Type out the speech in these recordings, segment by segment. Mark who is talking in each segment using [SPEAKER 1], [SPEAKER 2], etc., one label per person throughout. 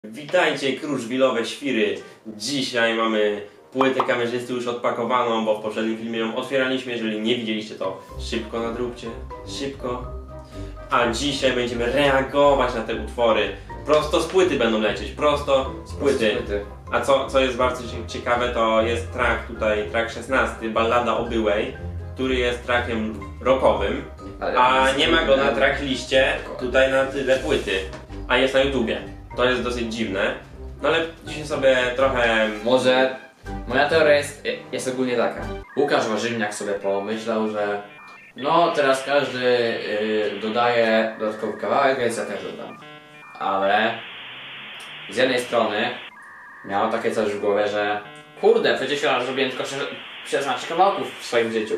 [SPEAKER 1] Witajcie kruszwilowe świry. Dzisiaj mamy płytę kamerzysty już odpakowaną, bo w poprzednim filmie ją otwieraliśmy. Jeżeli nie widzieliście, to szybko nadróbcie, szybko. A dzisiaj będziemy reagować na te utwory. Prosto z płyty będą lecieć, prosto z płyty. A co jest bardzo ciekawe, to jest track tutaj, track 16, Ballada o byłej, który jest trackiem rockowym, a nie ma go na trackliście tutaj na tyle płyty, a jest na YouTubie. To jest dosyć dziwne, no ale dzisiaj sobie trochę...
[SPEAKER 2] Może moja teoria jest ogólnie taka. Łukasz Warzywniak sobie pomyślał, że no teraz każdy dodaje dodatkowy kawałek, więc ja też dodam. Ale z jednej strony miał takie coś w głowie, że kurde, przecież ja zrobiłem tylko 16 kawałków w swoim życiu.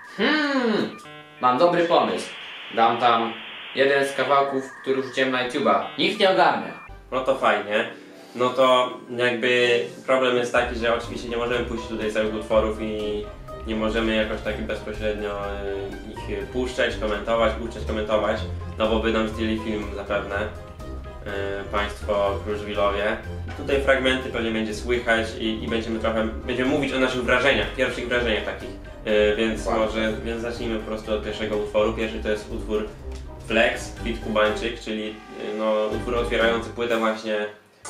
[SPEAKER 2] Mam dobry pomysł. Dam tam jeden z kawałków, który wrzuciłem na YouTube'a. Nikt nie ogarnie.
[SPEAKER 1] No to fajnie. No to jakby problem jest taki, że oczywiście nie możemy puścić tutaj całych utworów i nie możemy jakoś tak bezpośrednio ich puszczać, komentować, no bo by nam zdjęli film zapewne Państwo kruszwilowie. Tutaj fragmenty pewnie będzie słychać i będziemy mówić o naszych wrażeniach, pierwszych wrażeniach takich. Więc zacznijmy po prostu od pierwszego utworu. Pierwszy to jest utwór Flex, feat. Kubańczyk, czyli no, utwór otwierający płytę właśnie.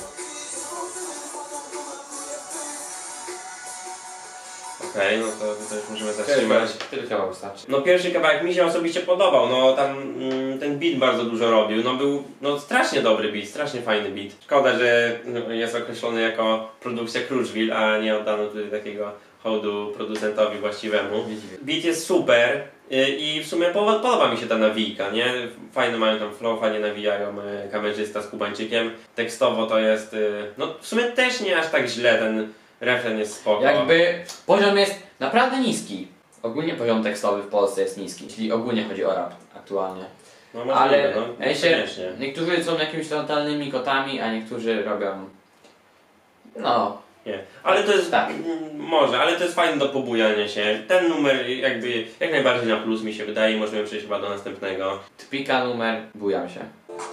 [SPEAKER 1] Okej, no to już możemy zatrzymać.
[SPEAKER 2] Tyle kawałek wystarczy.
[SPEAKER 1] No pierwszy kawałek mi się osobiście podobał, no tam ten beat bardzo dużo robił, no był strasznie dobry beat, strasznie fajny beat. Szkoda, że jest określony jako produkcja Kruszwil, a nie oddano tutaj takiego hołdu producentowi właściwemu. Beat jest super i w sumie podoba mi się ta nawijka, nie? Fajne mają tam flow, fajnie nawijają kamerzysta z Kubańczykiem. Tekstowo to jest, no w sumie też nie aż tak źle, ten refren jest spoko.
[SPEAKER 2] Jakby poziom jest naprawdę niski. Ogólnie poziom tekstowy w Polsce jest niski, czyli ogólnie chodzi o rap aktualnie.
[SPEAKER 1] No, możliwe,
[SPEAKER 2] ale
[SPEAKER 1] no,
[SPEAKER 2] niektórzy są jakimiś totalnymi kotami, a niektórzy robią... No...
[SPEAKER 1] Nie, ale to jest...
[SPEAKER 2] Tak.
[SPEAKER 1] Może, ale to jest fajne do pobujania się. Ten numer jakby jak najbardziej na plus mi się wydaje i możemy przejść chyba do następnego.
[SPEAKER 2] Typika numer, bujam się.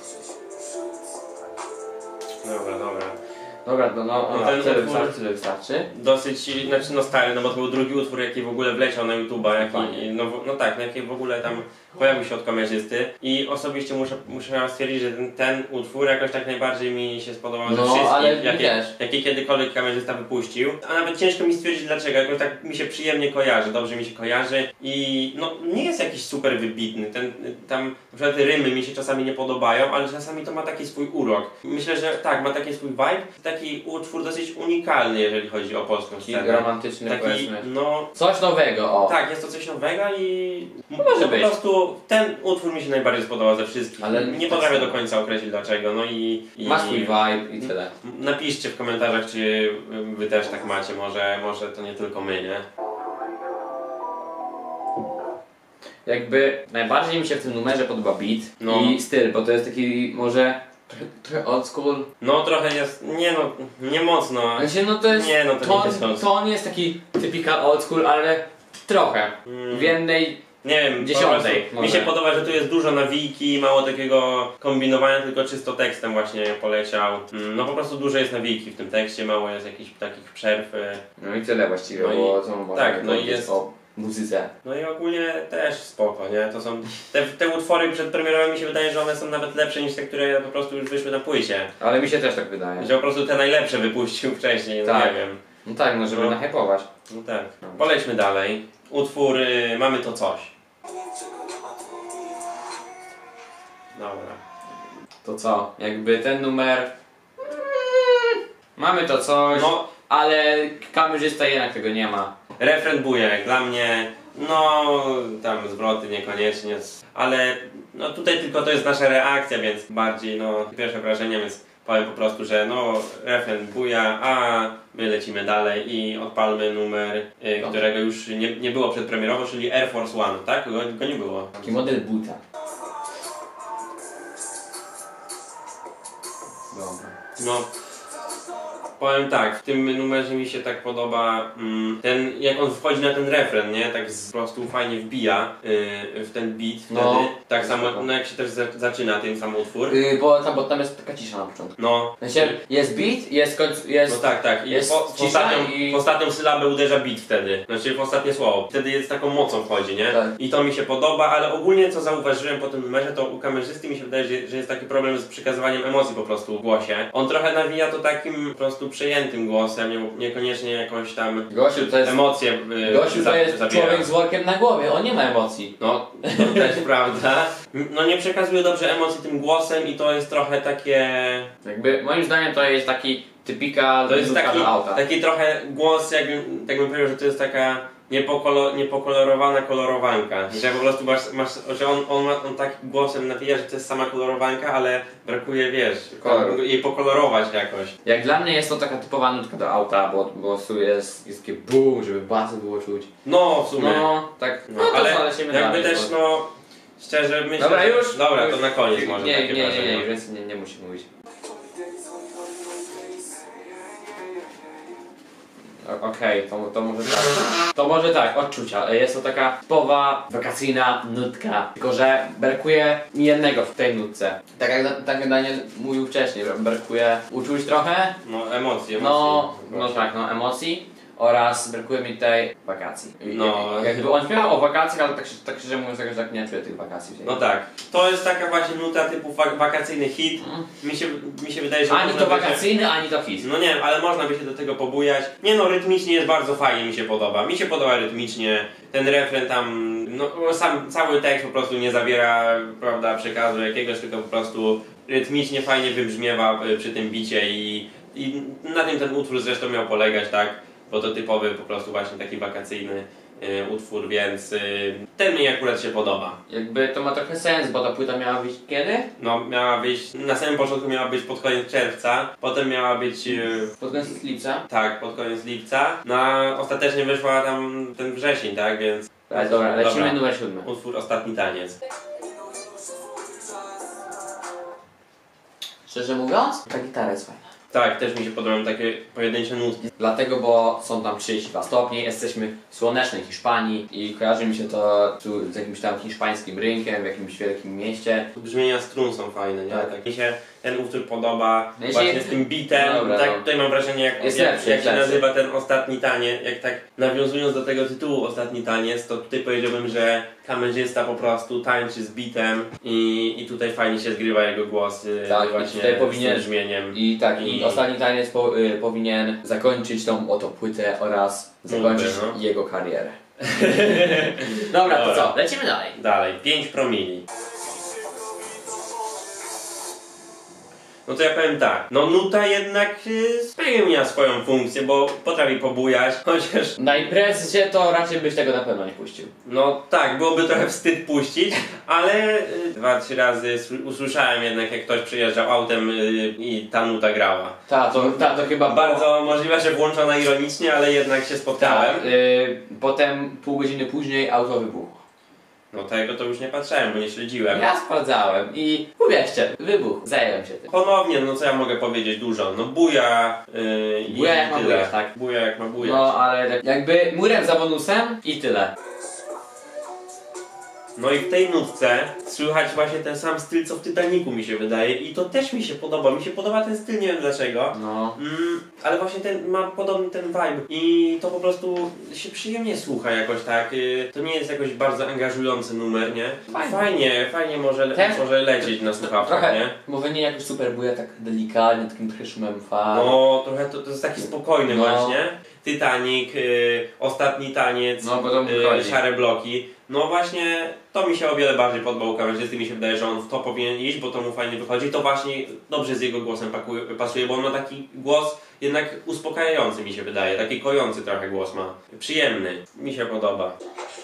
[SPEAKER 1] Dobra,
[SPEAKER 2] ten tyle wystarczy.
[SPEAKER 1] Dosyć, znaczy no stary, no bo to był drugi utwór, jaki w ogóle wleciał na YouTube'a, jaki w ogóle tam pojawił się od kamerzysty i osobiście muszę stwierdzić, że ten utwór jakoś tak najbardziej mi się spodobał ze wszystkich, jakie kiedykolwiek kamerzysta wypuścił. A nawet ciężko mi stwierdzić dlaczego, jakoś tak mi się przyjemnie kojarzy, dobrze mi się kojarzy i no nie jest jakiś super wybitny, tam na przykład rymy mi się czasami nie podobają, ale czasami to ma taki swój urok. Myślę, że tak, ma taki swój vibe, taki utwór dosyć unikalny, jeżeli chodzi o polską scenę.
[SPEAKER 2] Romantyczny,
[SPEAKER 1] taki,
[SPEAKER 2] powiedzmy.
[SPEAKER 1] No,
[SPEAKER 2] coś nowego, o.
[SPEAKER 1] Tak, jest to coś nowego i
[SPEAKER 2] może być.
[SPEAKER 1] Po prostu ten utwór mi się najbardziej spodobał ze wszystkich. Ale nie potrafię do końca określić dlaczego, no i
[SPEAKER 2] ma swój vibe i tyle.
[SPEAKER 1] Napiszcie w komentarzach, czy wy też tak macie, może to nie tylko my, nie?
[SPEAKER 2] Jakby najbardziej mi się w tym numerze podoba beat i styl, bo to jest taki może trochę old school.
[SPEAKER 1] No trochę jest, nie mocno.
[SPEAKER 2] Znaczy, no to jest, to nie jest taki typical old school, ale trochę. W jednej
[SPEAKER 1] nie wiem,
[SPEAKER 2] dziesiątej.
[SPEAKER 1] Mi się podoba, że tu jest dużo nawijki, mało takiego kombinowania, tylko czysto tekstem właśnie poleciał. No po prostu dużo jest nawijki w tym tekście, mało jest jakichś takich przerw.
[SPEAKER 2] No i tyle właściwie, bo co można
[SPEAKER 1] jest
[SPEAKER 2] o muzyce.
[SPEAKER 1] No i ogólnie też spoko, nie? To są te utwory przedpremierowe mi się wydaje, że one są nawet lepsze niż te, które po prostu już wyszły na płycie.
[SPEAKER 2] Ale mi się też tak wydaje.
[SPEAKER 1] Że po prostu te najlepsze wypuścił wcześniej, no nie wiem.
[SPEAKER 2] No tak, no żeby nahypować.
[SPEAKER 1] No tak. Polećmy dalej. Utwór Mamy to coś. Dobra.
[SPEAKER 2] To co? Jakby ten numer... Mamy to coś, ale kamerzysta jednak tego nie ma.
[SPEAKER 1] Refren bujek, dla mnie, tam zwroty niekoniecznie, ale tutaj tylko to jest nasza reakcja, więc bardziej pierwsze wrażenie, więc powiem po prostu, że refren buja, a my lecimy dalej i odpalmy numer, którego już nie było przedpremierowo, czyli Air Force One, tak? Go nie było.
[SPEAKER 2] Taki model buta. Dobra.
[SPEAKER 1] Powiem tak, w tym numerze mi się tak podoba ten, jak on wchodzi na ten refren, nie? Tak po prostu fajnie wbija w ten beat wtedy.
[SPEAKER 2] No.
[SPEAKER 1] Tak samo, no jak się też zaczyna ten sam utwór.
[SPEAKER 2] Bo tam jest taka cisza na początku.
[SPEAKER 1] No.
[SPEAKER 2] Znaczy, jest beat, jest końcu, jest...
[SPEAKER 1] No tak. I
[SPEAKER 2] jest cisza i...
[SPEAKER 1] w ostatnią sylabę uderza beat wtedy. Znaczy w ostatnie słowo. Wtedy jest taką mocą wchodzi, nie?
[SPEAKER 2] Tak.
[SPEAKER 1] I to mi się podoba, ale ogólnie co zauważyłem po tym numerze, to u kamerzysty mi się wydaje, że jest taki problem z przekazywaniem emocji po prostu w głosie. On trochę nawija to takim po prostu przejętym głosem, niekoniecznie jakąś tam
[SPEAKER 2] Gosiu to jest...
[SPEAKER 1] emocje
[SPEAKER 2] Gosiu to jest
[SPEAKER 1] zabiera.
[SPEAKER 2] człowiek z workiem na głowie, on nie ma emocji.
[SPEAKER 1] No, to też prawda. No nie przekazuje dobrze emocji tym głosem i to jest trochę takie...
[SPEAKER 2] Jakby, moim zdaniem to jest taki typika
[SPEAKER 1] To jest
[SPEAKER 2] auta.
[SPEAKER 1] taki trochę głos, jakbym powiedział, że to jest taka niepokolorowana kolorowanka. Że po prostu że on tak głosem napija, że to jest sama kolorowanka, ale brakuje, wiesz, jej pokolorować jakoś.
[SPEAKER 2] Jak dla mnie jest to taka typowa nutka do auta, bo po prostu jest takie boom, żeby basy było czuć.
[SPEAKER 1] No, w sumie.
[SPEAKER 2] No, tak.
[SPEAKER 1] No, ale jakby
[SPEAKER 2] dalej,
[SPEAKER 1] też, no, szczerze myślę...
[SPEAKER 2] Dobra, już?
[SPEAKER 1] Dobra,
[SPEAKER 2] już.
[SPEAKER 1] to na koniec może takie wrażenie.
[SPEAKER 2] Nie, więc nie musi mówić. Okej, to może tak. To może tak, odczucia. Jest to taka typowa wakacyjna nutka. Tylko że brakuje mi jednego w tej nutce. Tak jak Daniel mówił wcześniej, brakuje uczuć trochę.
[SPEAKER 1] No, emocji.
[SPEAKER 2] No tak, emocji. Oraz brakuje mi tej wakacji.
[SPEAKER 1] No.
[SPEAKER 2] Jakby on śpiewał o wakacjach, ale tak szczerze mówiąc, jakoś tak nie czuję tych wakacji.
[SPEAKER 1] No tak. To jest taka właśnie nuta typu wakacyjny hit. Mi się wydaje, że
[SPEAKER 2] ani
[SPEAKER 1] można
[SPEAKER 2] to wakacyjny, ani to hit.
[SPEAKER 1] No nie wiem, ale można by się do tego pobujać. Nie no, rytmicznie jest bardzo fajnie, mi się podoba. Mi się podoba rytmicznie. Ten refren tam, no sam cały tekst po prostu nie zawiera, prawda, przekazu jakiegoś, tylko po prostu rytmicznie fajnie wybrzmiewa przy tym bicie i na tym ten utwór zresztą miał polegać, tak? Bo to typowy po prostu właśnie taki wakacyjny utwór, więc ten mi akurat się podoba.
[SPEAKER 2] Jakby to ma trochę sens, bo ta płyta miała wyjść kiedy?
[SPEAKER 1] No miała być, na samym początku miała być pod koniec czerwca, potem miała być...
[SPEAKER 2] pod koniec lipca?
[SPEAKER 1] Tak, pod koniec lipca. No ostatecznie wyszła tam ten wrzesień, tak, więc...
[SPEAKER 2] Dobra, lecimy numer 7.
[SPEAKER 1] Utwór Ostatni Taniec.
[SPEAKER 2] Szczerze mówiąc, ta gitara jest fajna.
[SPEAKER 1] Tak, też mi się podobają takie pojedyncze nutki.
[SPEAKER 2] Dlatego, bo są tam 32 stopnie, jesteśmy w słonecznej Hiszpanii i kojarzy mi się to tu z jakimś tam hiszpańskim rynkiem, w jakimś wielkim mieście.
[SPEAKER 1] Brzmienia strun są fajne, nie?
[SPEAKER 2] Tak.
[SPEAKER 1] Mi się ten utwór podoba,
[SPEAKER 2] No
[SPEAKER 1] właśnie z tym beatem.
[SPEAKER 2] Dobra,
[SPEAKER 1] tak,
[SPEAKER 2] no.
[SPEAKER 1] tutaj mam wrażenie, jak się nazywa ten Ostatni Taniec, jak tak nawiązując do tego tytułu Ostatni Taniec, to tutaj powiedziałbym, że kamerzysta po prostu tańczy z beatem i tutaj fajnie się zgrywa jego głos
[SPEAKER 2] tak,
[SPEAKER 1] właśnie
[SPEAKER 2] tutaj powinien,
[SPEAKER 1] z tym brzmieniem.
[SPEAKER 2] I Ostatni Taniec powinien zakończyć tą oto płytę oraz zakończyć jego karierę. Dobra, to co? Lecimy dalej.
[SPEAKER 1] Dalej, 5 promili. No to ja powiem tak, no nuta jednak spełnia swoją funkcję, bo potrafi pobujać, chociaż...
[SPEAKER 2] Na imprezie to raczej byś tego na pewno nie puścił.
[SPEAKER 1] No tak, byłoby trochę wstyd puścić, ale 2-3 razy usłyszałem jednak, jak ktoś przyjeżdżał autem i ta nuta grała.
[SPEAKER 2] To chyba
[SPEAKER 1] Bardzo możliwe, że włączona ironicznie, ale jednak się spotkałem.
[SPEAKER 2] Potem pół godziny później auto wybuchło.
[SPEAKER 1] No tego to już nie patrzyłem, bo nie śledziłem.
[SPEAKER 2] Ja sprawdzałem i uwierzcie, wybuch, zająłem się tym.
[SPEAKER 1] Ponownie, no co ja mogę powiedzieć dużo, no buja
[SPEAKER 2] buja jak ma
[SPEAKER 1] tyle.
[SPEAKER 2] bujać, tak?
[SPEAKER 1] Buja jak ma bujać.
[SPEAKER 2] No ale jakby murem za bonusem i tyle.
[SPEAKER 1] No i w tej nutce słychać właśnie ten sam styl, co w Titanicu mi się wydaje i to też mi się podoba. Mi się podoba ten styl, nie wiem dlaczego.
[SPEAKER 2] No.
[SPEAKER 1] Ale właśnie ten ma podobny ten vibe i to po prostu się przyjemnie słucha jakoś tak. To nie jest jakoś bardzo angażujący numer, nie? Fajnie może lecieć na słuchawkach,
[SPEAKER 2] Trochę,
[SPEAKER 1] nie?
[SPEAKER 2] może nie jakoś super buja, tak delikatnie, takim trochę szumem fal.
[SPEAKER 1] No, trochę to jest taki spokojny właśnie. Titanic, Ostatni Taniec,
[SPEAKER 2] no, bo to chodzi.
[SPEAKER 1] Szare bloki. No właśnie, to mi się o wiele bardziej podobał u kamerzysty, mi się wydaje, że on w to powinien iść, bo to mu fajnie wychodzi. To właśnie dobrze z jego głosem pasuje, bo on ma taki głos jednak uspokajający, mi się wydaje. Taki kojący trochę głos ma. Przyjemny. Mi się podoba.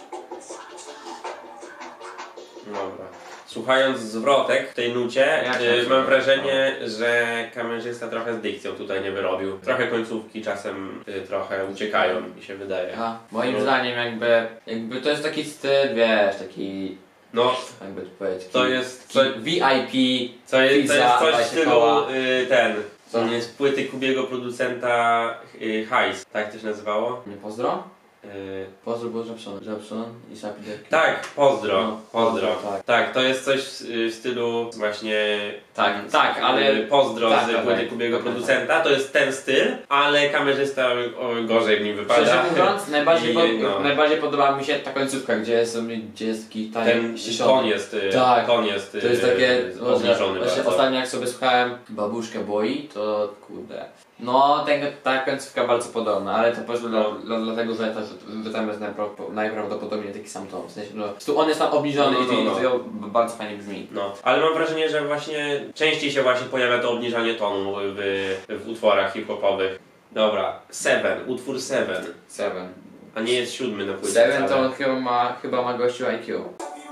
[SPEAKER 1] Dobra. Słuchając zwrotek w tej nucie, mam wrażenie, że kamerzysta trochę z dykcją tutaj nie wyrobił. Trochę końcówki czasem trochę uciekają, mi się wydaje.
[SPEAKER 2] Moim zdaniem jakby to jest taki styl, wiesz, taki...
[SPEAKER 1] No,
[SPEAKER 2] jakby to powiedzieć,
[SPEAKER 1] to jest
[SPEAKER 2] VIP,
[SPEAKER 1] to jest coś w stylu To nie jest płyty Kubiego producenta Hajs, tak to się nazywało?
[SPEAKER 2] Nie Pozdro?
[SPEAKER 1] Yy,
[SPEAKER 2] Pozdro był Żabson i Sapiderki.
[SPEAKER 1] tak, Pozdro,
[SPEAKER 2] No,
[SPEAKER 1] Pozdro.
[SPEAKER 2] tak.
[SPEAKER 1] Tak, to jest coś w stylu właśnie...
[SPEAKER 2] Tak, ale...
[SPEAKER 1] Pozdro
[SPEAKER 2] Tak,
[SPEAKER 1] z
[SPEAKER 2] tak,
[SPEAKER 1] płyty
[SPEAKER 2] tak.
[SPEAKER 1] Kubiego
[SPEAKER 2] Tak,
[SPEAKER 1] producenta, to jest ten styl, ale kamerzysta gorzej w nim wypada.
[SPEAKER 2] Szczerze mówiąc,
[SPEAKER 1] no.
[SPEAKER 2] najbardziej podoba mi się ta końcówka, gdzie jest taki
[SPEAKER 1] Ten ton jest,
[SPEAKER 2] Tak.
[SPEAKER 1] ton jest
[SPEAKER 2] To jest takie,
[SPEAKER 1] obniżony
[SPEAKER 2] właśnie
[SPEAKER 1] bardzo.
[SPEAKER 2] ostatnio jak sobie słuchałem Babuszkę boi, to kurde. No, ta końcówka bardzo podobna, ale to po prostu dlatego, że tam jest najprawdopodobniej taki sam ton. W sensie, no, on jest tam obniżony i to bardzo fajnie brzmi.
[SPEAKER 1] No, ale mam wrażenie, że właśnie częściej się właśnie pojawia to obniżanie tonu w utworach hip-hopowych. Dobra, Seven, utwór Seven. A nie jest 7 na płycie.
[SPEAKER 2] Seven to
[SPEAKER 1] wcale.
[SPEAKER 2] on chyba ma gościu IQ.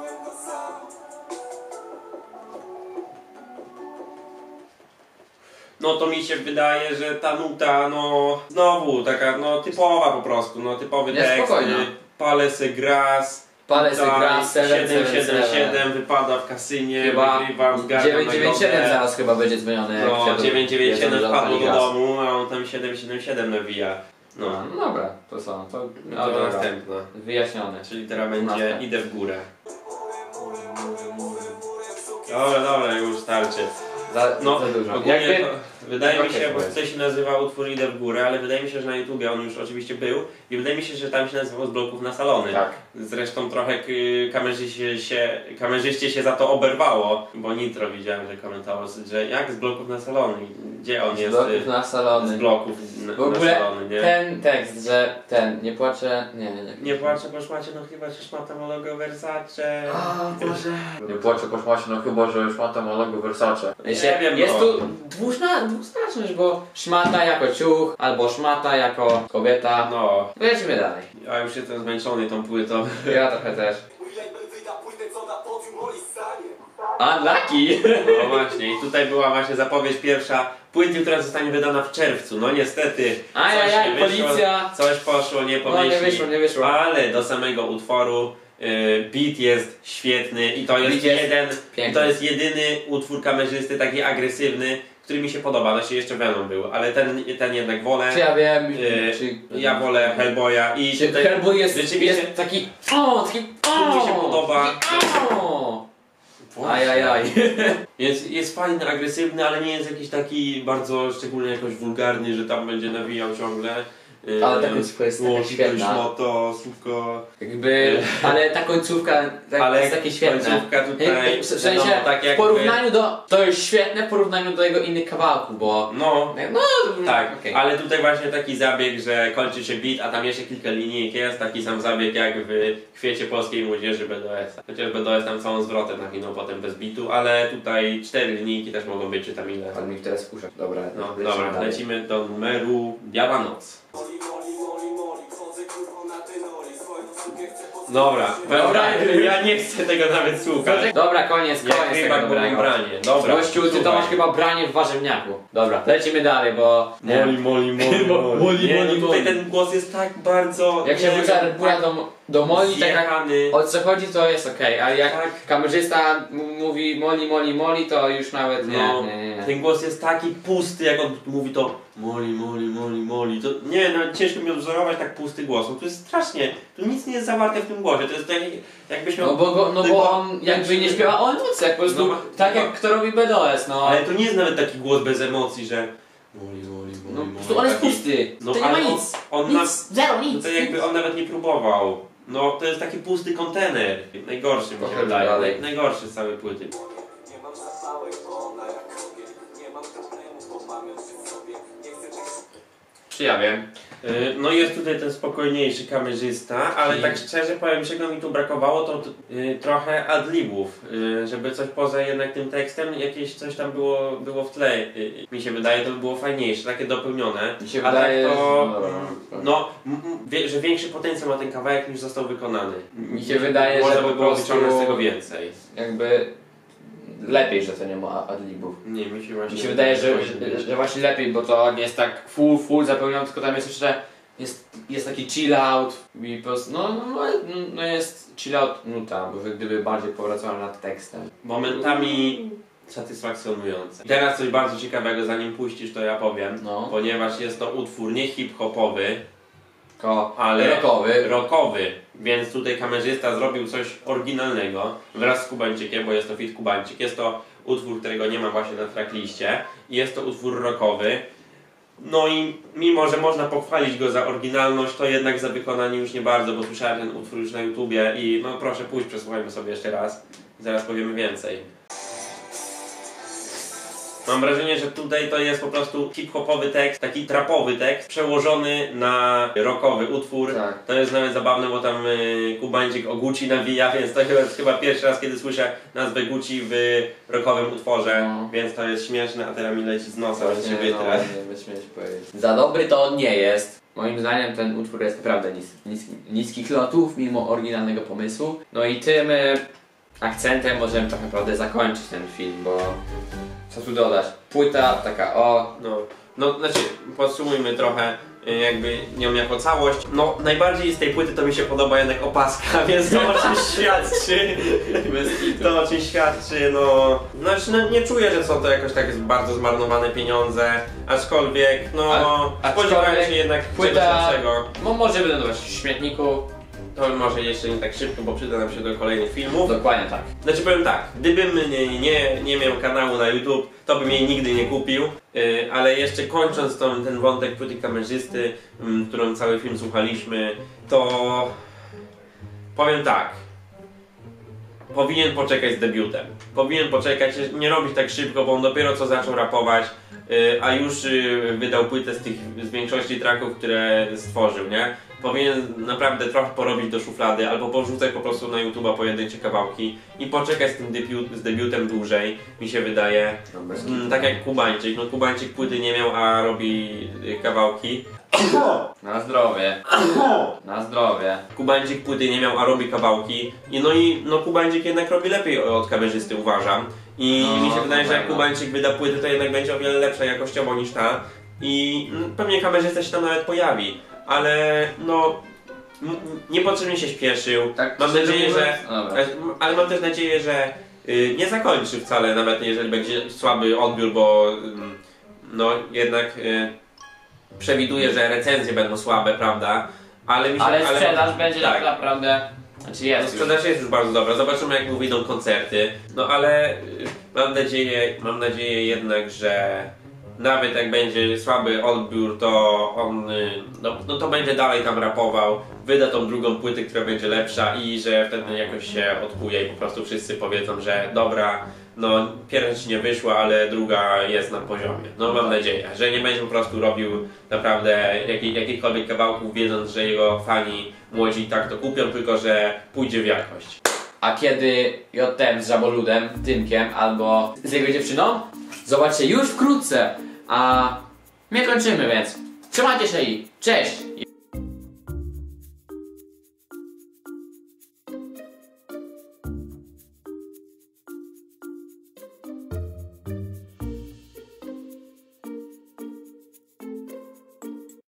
[SPEAKER 1] No to mi się wydaje, że ta nuta, no znowu taka, no typowa po prostu, no typowy
[SPEAKER 2] Jest
[SPEAKER 1] tekst.
[SPEAKER 2] spokojna.
[SPEAKER 1] Palesy Gras.
[SPEAKER 2] Palesy
[SPEAKER 1] tak,
[SPEAKER 2] Gras,
[SPEAKER 1] 777 wypada w kasynie,
[SPEAKER 2] Chyba
[SPEAKER 1] wygrywam, zgarniam
[SPEAKER 2] 997
[SPEAKER 1] nagrodę.
[SPEAKER 2] zaraz chyba będzie dzwoniony.
[SPEAKER 1] No, 997 wpadło do
[SPEAKER 2] Gras.
[SPEAKER 1] domu, a on tam 777 nawija. No,
[SPEAKER 2] No dobra, to co? To
[SPEAKER 1] to następna.
[SPEAKER 2] wyjaśnione.
[SPEAKER 1] Czyli teraz będzie
[SPEAKER 2] Następna.
[SPEAKER 1] idę w górę. Dobra, już starczy. No,
[SPEAKER 2] za dużo.
[SPEAKER 1] ogólnie
[SPEAKER 2] Jakby...
[SPEAKER 1] to, wydaje mi
[SPEAKER 2] Okej,
[SPEAKER 1] się, bo
[SPEAKER 2] powiedz.
[SPEAKER 1] tutaj się nazywa utwór Idę w górę, ale wydaje mi się, że na YouTubie on już oczywiście był i wydaje mi się, że tam się nazywał Z bloków na salony.
[SPEAKER 2] Tak.
[SPEAKER 1] Zresztą trochę kamerzyście się za to oberwało, bo Nitro widziałem, że komentował, że jak z bloków na salony, gdzie on jest
[SPEAKER 2] Z bloków na salony.
[SPEAKER 1] z bloków
[SPEAKER 2] W ogóle
[SPEAKER 1] na salony, nie?
[SPEAKER 2] ten tekst, że nie płaczę,
[SPEAKER 1] Nie płaczę, bo szmacie, no chyba, że szmata ma logo Versace.
[SPEAKER 2] O Boże. Nie płaczę po szmacie, no chyba, że szmata ma logo Versace.
[SPEAKER 1] Nie wiem,
[SPEAKER 2] jest
[SPEAKER 1] no.
[SPEAKER 2] tu dwuznaczność, bo szmata jako ciuch, albo szmata jako kobieta.
[SPEAKER 1] No,
[SPEAKER 2] Lecimy dalej.
[SPEAKER 1] ja już jestem zmęczony tą płytą.
[SPEAKER 2] Ja trochę też. Unlucky!
[SPEAKER 1] No właśnie, i tutaj była właśnie zapowiedź pierwsza płyty, która zostanie wydana w czerwcu. No niestety,
[SPEAKER 2] Ajajaj,
[SPEAKER 1] coś nie wyszło,
[SPEAKER 2] policja.
[SPEAKER 1] coś poszło nie po
[SPEAKER 2] No nie
[SPEAKER 1] myśli,
[SPEAKER 2] wyszło, nie wyszło.
[SPEAKER 1] ale do samego utworu beat jest świetny i to jest
[SPEAKER 2] Beat jest piękny.
[SPEAKER 1] to jest jedyny utwór kamerzysty taki agresywny, który mi się podoba. No się jeszcze Venom był, ale ten jednak wolę.
[SPEAKER 2] Czy ja wiem,
[SPEAKER 1] Ja wolę Hellboya i
[SPEAKER 2] Czy
[SPEAKER 1] tutaj
[SPEAKER 2] Hellboy jest
[SPEAKER 1] rzeczywiście
[SPEAKER 2] taki
[SPEAKER 1] mi się podoba.
[SPEAKER 2] Ajajaj.
[SPEAKER 1] Jest fajny, agresywny, ale nie jest jakiś taki bardzo szczególnie jakoś wulgarny, że tam będzie nawijał ciągle.
[SPEAKER 2] Ale ta końcówka jest taka świetna.
[SPEAKER 1] Szmoto, słówko.
[SPEAKER 2] Jakby, ale ta końcówka jest takie świetne.
[SPEAKER 1] Końcówka tutaj,
[SPEAKER 2] W sensie,
[SPEAKER 1] wiadomo, tak
[SPEAKER 2] w
[SPEAKER 1] jakby,
[SPEAKER 2] porównaniu to jest świetne w porównaniu do jego innych kawałków, bo...
[SPEAKER 1] No, tak,
[SPEAKER 2] okej.
[SPEAKER 1] ale tutaj właśnie taki zabieg, że kończy się beat, a tam jeszcze kilka linijek jest, taki sam zabieg jak w Kwiecie Polskiej Młodzieży BDS. Chociaż BDS tam całą zwrotę nawinął potem bez bitu, ale tutaj 4 linijki też mogą być, czy tam ile.
[SPEAKER 2] Pan mi teraz skusza. Dobra,
[SPEAKER 1] No, dobra, lecimy do numeru Biała Noc. Dobra, ja nie chcę tego nawet słuchać.
[SPEAKER 2] Dobra, koniec
[SPEAKER 1] Jak
[SPEAKER 2] tego
[SPEAKER 1] chyba
[SPEAKER 2] dobrego.
[SPEAKER 1] branie. Dobra,
[SPEAKER 2] Gościu, ty to
[SPEAKER 1] słuchaj.
[SPEAKER 2] masz chyba branie w warzywniaku. Dobra, lecimy dalej, bo... nie.
[SPEAKER 1] Moli. Nie, no tutaj ten głos jest tak bardzo...
[SPEAKER 2] Jak się wrzuca Red Bulla do Moli, tak jak
[SPEAKER 1] zjechany.
[SPEAKER 2] o co chodzi, to jest okej, ale jak
[SPEAKER 1] Tak.
[SPEAKER 2] kamerzysta mówi Moli, to już nawet nie.
[SPEAKER 1] Ten głos jest taki pusty, jak on mówi to Moli. To nie, no ciężko mi odwzorować tak pusty głos. No, to jest strasznie, tu nic nie jest zawarte w tym głosie. To jest tak, jakbyś miał...
[SPEAKER 2] Bo on jakby nie śpiewa o emocjach, po prostu tak jak kto robi BDS, no.
[SPEAKER 1] Ale to nie jest nawet taki głos bez emocji, że... Moli.
[SPEAKER 2] No, po prostu on jest
[SPEAKER 1] taki-
[SPEAKER 2] pusty.
[SPEAKER 1] No,
[SPEAKER 2] To nie ma
[SPEAKER 1] ale
[SPEAKER 2] nic.
[SPEAKER 1] On
[SPEAKER 2] Zero, nic.
[SPEAKER 1] to jakby on nawet nie próbował. No to jest taki pusty kontener. Najgorszy mi się
[SPEAKER 2] Pochodź
[SPEAKER 1] wydaje.
[SPEAKER 2] dalej.
[SPEAKER 1] Najgorszy z całej płyty.
[SPEAKER 3] Nie mam zapałek, bo ona jak ogień. Nie mam problemów, bo mam ją przy sobie. Nie chcę czegoś...
[SPEAKER 2] Czy ja wiem?
[SPEAKER 1] No jest tutaj ten spokojniejszy kamerzysta, ale tak szczerze powiem, czego mi tu brakowało, to trochę adlibów, żeby coś poza jednak tym tekstem, jakieś coś tam było w tle. Mi się wydaje, to by było fajniejsze, takie dopełnione.
[SPEAKER 2] Mi się
[SPEAKER 1] A
[SPEAKER 2] wydaje,
[SPEAKER 1] tak to,
[SPEAKER 2] że-
[SPEAKER 1] że większy potencjał ma ten kawałek niż został wykonany.
[SPEAKER 2] Mi się wydaje,
[SPEAKER 1] Można
[SPEAKER 2] że
[SPEAKER 1] by
[SPEAKER 2] po
[SPEAKER 1] było
[SPEAKER 2] prostu
[SPEAKER 1] wyciągnąć z tego więcej.
[SPEAKER 2] jakby lepiej, że to nie ma adlibów.
[SPEAKER 1] Nie, mi się właśnie
[SPEAKER 2] Mi się wydaje, że właśnie lepiej, bo to nie jest tak full zapełnione, tylko tam jest jeszcze jest taki chill out i po prostu, no jest chill out nuta, bo gdyby bardziej powracała nad tekstem.
[SPEAKER 1] Momentami satysfakcjonujące. Teraz coś bardzo ciekawego, zanim puścisz, to ja powiem,
[SPEAKER 2] No.
[SPEAKER 1] ponieważ jest to utwór nie hip-hopowy,
[SPEAKER 2] Tylko
[SPEAKER 1] ale
[SPEAKER 2] rockowy.
[SPEAKER 1] rockowy, więc tutaj kamerzysta zrobił coś oryginalnego wraz z Kubańczykiem, bo jest to feat Kubańczyk. Jest to utwór, którego nie ma właśnie na trackliście i jest to utwór rockowy. No i mimo, że można pochwalić go za oryginalność, to jednak za wykonanie już nie bardzo, bo słyszałem ten utwór już na YouTubie i no proszę pójść, przesłuchajmy sobie jeszcze raz i zaraz powiemy więcej. Mam wrażenie, że tutaj to jest po prostu hip-hopowy tekst, taki trapowy tekst, przełożony na rockowy utwór.
[SPEAKER 2] Tak.
[SPEAKER 1] To jest nawet zabawne, bo tam Kubańczyk o Gucci nawija, więc to chyba pierwszy raz, kiedy słyszę nazwę Gucci w rockowym utworze,
[SPEAKER 2] No.
[SPEAKER 1] więc to jest śmieszne, a teraz mi leci z nosa od
[SPEAKER 2] Właśnie,
[SPEAKER 1] ciebie
[SPEAKER 2] no,
[SPEAKER 1] teraz.
[SPEAKER 2] nie śmieć powiedzieć. Za dobry to on nie jest. Moim zdaniem ten utwór jest naprawdę niskich lotów, mimo oryginalnego pomysłu. No i tym akcentem możemy tak naprawdę zakończyć ten film, bo co tu dodać? Płyta taka
[SPEAKER 1] No, znaczy podsumujmy trochę jakby nią jako całość. No, najbardziej z tej płyty to mi się podoba jednak opaska, więc to o czymś świadczy. To o czymś świadczy, no... Znaczy, no, nie czuję, że są to jakoś tak bardzo zmarnowane pieniądze, aczkolwiek, no... spodziewałem się jednak czegoś lepszego.
[SPEAKER 2] Może wylądować w śmietniku.
[SPEAKER 1] To może jeszcze nie tak szybko, bo przyda nam się do kolejnych filmów.
[SPEAKER 2] Dokładnie tak.
[SPEAKER 1] Znaczy powiem tak, gdybym nie miał kanału na YouTube, to bym jej nigdy nie kupił, ale jeszcze kończąc ten wątek płyty kamerzysty, którą cały film słuchaliśmy, to powiem tak, powinien poczekać z debiutem. Powinien poczekać, nie robić tak szybko, bo on dopiero co zaczął rapować, a już wydał płytę z większości tracków, które stworzył, nie? Powinien naprawdę trochę porobić do szuflady, albo porzucać po prostu na YouTube'a pojedyncze kawałki i poczekać z debiutem dłużej, mi się wydaje. Tak jak Kubańczyk. No Kubańczyk płyty nie miał, a robi kawałki.
[SPEAKER 2] Na zdrowie. Na zdrowie.
[SPEAKER 1] Kubańczyk płyty nie miał, a robi kawałki. No Kubańczyk jednak robi lepiej od kamerzysty, uważam. I mi się wydaje, że jak Kubańczyk wyda płytę, to jednak będzie o wiele lepsza jakościowo niż ta. I pewnie kamerzysta się tam nawet pojawi. Ale no niepotrzebnie się śpieszył.
[SPEAKER 2] Tak,
[SPEAKER 1] mam nadzieję, że.
[SPEAKER 2] Dobra.
[SPEAKER 1] Ale mam też nadzieję, że nie zakończy wcale, nawet jeżeli będzie słaby odbiór, bo no jednak przewiduję, że recenzje będą słabe, prawda? Ale
[SPEAKER 2] sprzedaż będzie
[SPEAKER 1] tak.
[SPEAKER 2] tak naprawdę. Znaczy jest.
[SPEAKER 1] No, sprzedaż jest już bardzo dobra. Zobaczymy, jak mu wyjdą koncerty. No ale mam nadzieję jednak, że nawet jak będzie słaby odbiór, to on no to będzie dalej tam rapował, wyda tą drugą płytę, która będzie lepsza i że wtedy jakoś się odkuje i po prostu wszyscy powiedzą, że dobra, no pierwsza ci nie wyszła, ale druga jest na poziomie. No mam nadzieję, że nie będzie po prostu robił naprawdę jakichkolwiek kawałków, wiedząc, że jego fani młodzi i tak to kupią, tylko że pójdzie w jakość.
[SPEAKER 2] A kiedy JTM z Żaboludem, Tymkiem albo z jego dziewczyną? Zobaczcie już wkrótce. A my kończymy, więc trzymajcie się i cześć!